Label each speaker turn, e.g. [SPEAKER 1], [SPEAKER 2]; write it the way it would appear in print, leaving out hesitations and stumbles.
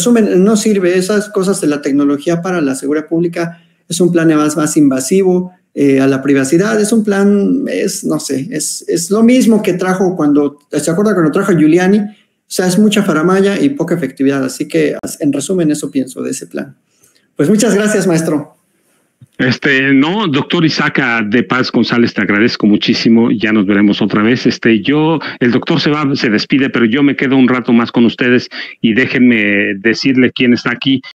[SPEAKER 1] resumen, no sirve. Esas cosas de la tecnología para la seguridad pública es un plan más invasivo a la privacidad. Es un plan, no sé, es lo mismo que trajo ¿se acuerda cuando trajo Giuliani? O sea, es mucha faramalla y poca efectividad. Así que, en resumen, eso pienso de ese plan. Pues muchas gracias, maestro.
[SPEAKER 2] No, doctor Isaac de Paz González, te agradezco muchísimo. Ya nos veremos otra vez. El doctor se despide, pero yo me quedo un rato más con ustedes y déjenme decirle quién está aquí.